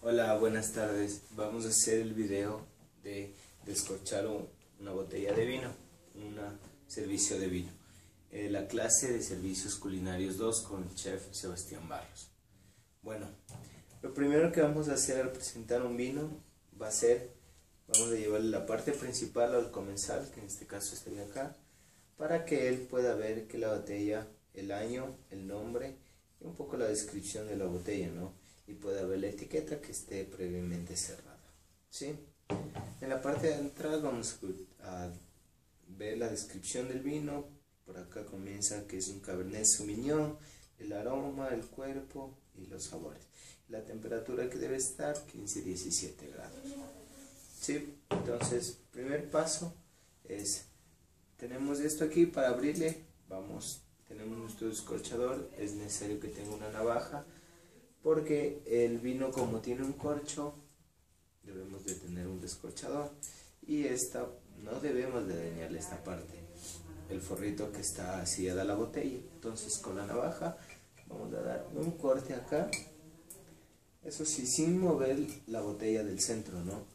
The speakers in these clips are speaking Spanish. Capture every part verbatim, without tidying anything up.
Hola, buenas tardes. Vamos a hacer el video de descorchar un- una botella de vino, un servicio de vino. Eh, la clase de servicios culinarios dos con el chef Sebastián Barros. Bueno, lo primero que vamos a hacer al presentar un vino va a ser, vamos a llevarle la parte principal al comensal, que en este caso estaría acá, para que él pueda ver que la botella, el año, el nombre y un poco la descripción de la botella, ¿no? Y pueda ver la etiqueta que esté previamente cerrada, ¿sí? En la parte de entrada vamos a ver la descripción del vino. Por acá comienza que es un Cabernet Sauvignon, el aroma, el cuerpo y los sabores. La temperatura que debe estar quince a diecisiete grados, ¿sí? Entonces, primer paso es, tenemos esto aquí para abrirle, vamos, tenemos nuestro descorchador, es necesario que tenga una navaja, porque el vino, como tiene un corcho, debemos de tener un descorchador, y esta no debemos de dañarle esta parte, el forrito que está sellada la botella. Entonces con la navaja vamos a dar un corte acá, eso sí, sin mover la botella del centro, ¿no?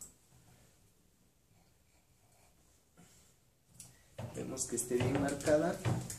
Vemos que esté bien marcada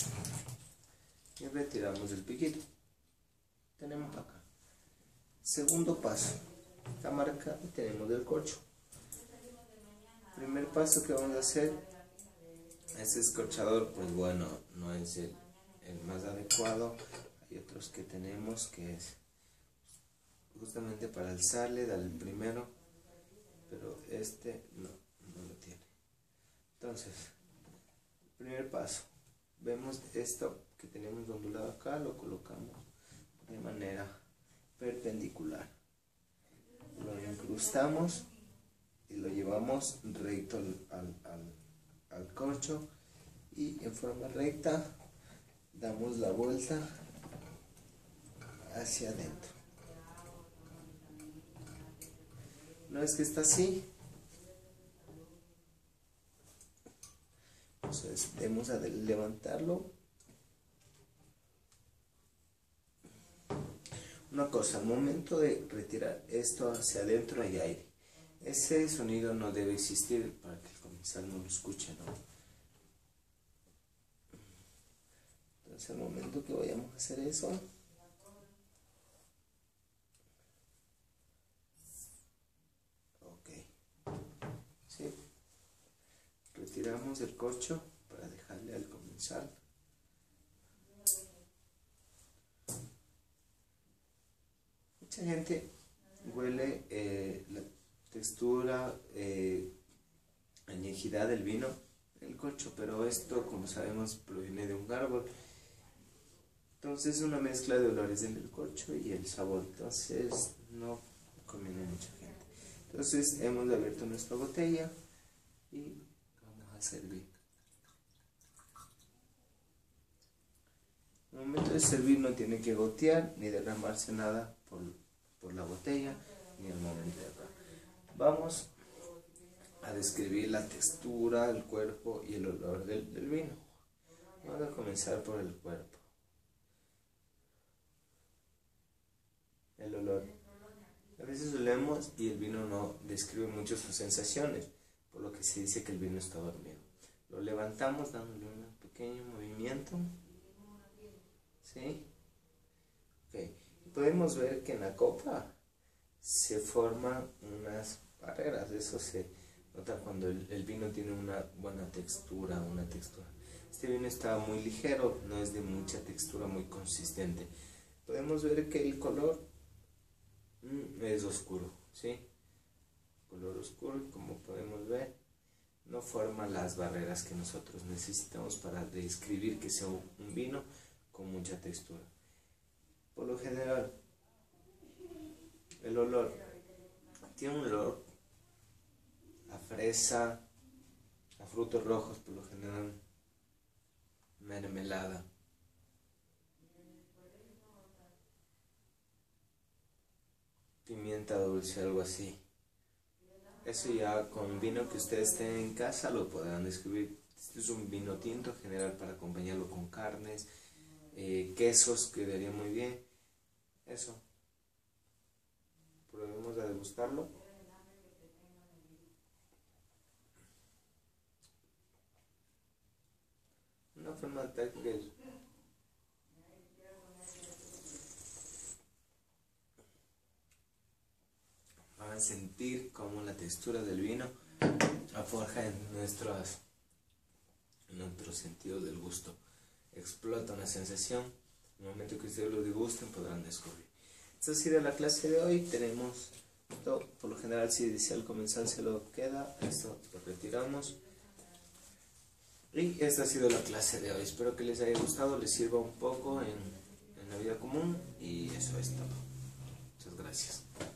y retiramos el piquito. Tenemos acá. Segundo paso, está marcada y tenemos el corcho. Primer paso que vamos a hacer, este descorchador, pues bueno, no es el, el más adecuado. Hay otros que tenemos que es justamente para alzarle, darle el primero, pero este no, no lo tiene. Entonces, primer paso, vemos esto que tenemos ondulado acá, lo colocamos de manera perpendicular, lo incrustamos y lo llevamos recto al, al, al, al corcho, y en forma recta damos la vuelta hacia adentro. Una vez que está así, entonces debemos a levantarlo. Una cosa, al momento de retirar esto hacia adentro hay aire. Ese sonido no debe existir para que el comensal no lo escuche, ¿no? Entonces al momento que vayamos a hacer eso, ok, ¿sí? Retiramos el corcho para dejarle al comensal. Mucha gente huele eh, la textura, eh, añejidad del vino, el corcho, pero esto, como sabemos, proviene de un árbol. Entonces es una mezcla de olores en el corcho y el sabor, entonces no conviene a mucha gente. Entonces hemos abierto nuestra botella y vamos a servir. En el momento de servir no tiene que gotear ni derramarse nada por, por la botella, ni el momento de derramar. Vamos a describir la textura, el cuerpo y el olor del, del vino. Vamos a comenzar por el cuerpo. El olor. A veces olemos y el vino no describe mucho sus sensaciones, por lo que se dice que el vino está dormido. Lo levantamos dándole un pequeño movimiento. ¿Sí? Okay. Podemos ver que en la copa se forman unas barreras. Eso se nota cuando el, el vino tiene una buena textura, una textura. Este vino está muy ligero, no es de mucha textura, muy consistente. Podemos ver que el color mm, es oscuro, ¿sí? Color oscuro, como podemos ver, no forma las barreras que nosotros necesitamos para describir que sea un vino con mucha textura. Por lo general, el olor tiene un olor a fresa, a frutos rojos, por lo general mermelada. Pimienta dulce, algo así. Eso ya con vino que ustedes tengan en casa lo podrán describir. Este es un vino tinto general para acompañarlo con carnes, eh, quesos, quedaría muy bien. Eso. Probemos a degustarlo. Una forma tal que van a sentir como la textura del vino aforja en nuestros, en nuestros sentidos del gusto. Explota una sensación. En el momento que ustedes lo degusten podrán descubrir. Esta ha sido la clase de hoy. Tenemos esto, por lo general si, si al comenzar se lo queda, esto lo retiramos. Y esta ha sido la clase de hoy. Espero que les haya gustado, les sirva un poco en, en la vida común y eso es todo. Muchas gracias.